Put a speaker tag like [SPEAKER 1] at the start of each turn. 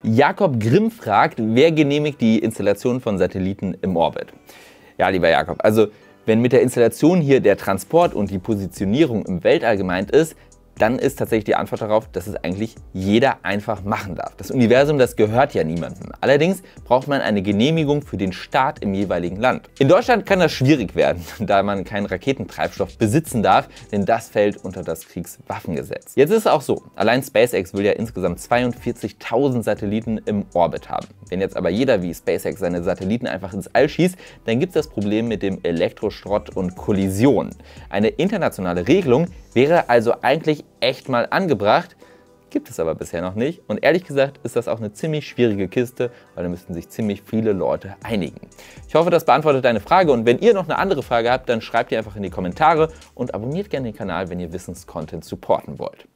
[SPEAKER 1] Jakob Grimm fragt, wer genehmigt die Installation von Satelliten im Orbit? Ja, lieber Jakob, also wenn mit der Installation hier der Transport und die Positionierung im Weltall gemeint ist, dann ist tatsächlich die Antwort darauf, dass es eigentlich jeder einfach machen darf. Das Universum, das gehört ja niemandem. Allerdings braucht man eine Genehmigung für den Start im jeweiligen Land. In Deutschland kann das schwierig werden, da man keinen Raketentreibstoff besitzen darf, denn das fällt unter das Kriegswaffengesetz. Jetzt ist es auch so, allein SpaceX will ja insgesamt 42.000 Satelliten im Orbit haben. Wenn jetzt aber jeder wie SpaceX seine Satelliten einfach ins All schießt, dann gibt es das Problem mit dem Elektroschrott und Kollision. Eine internationale Regelung wäre also eigentlich echt mal angebracht, gibt es aber bisher noch nicht. Und ehrlich gesagt ist das auch eine ziemlich schwierige Kiste, weil da müssten sich ziemlich viele Leute einigen. Ich hoffe, das beantwortet deine Frage, und wenn ihr noch eine andere Frage habt, dann schreibt die einfach in die Kommentare und abonniert gerne den Kanal, wenn ihr Wissenscontent supporten wollt.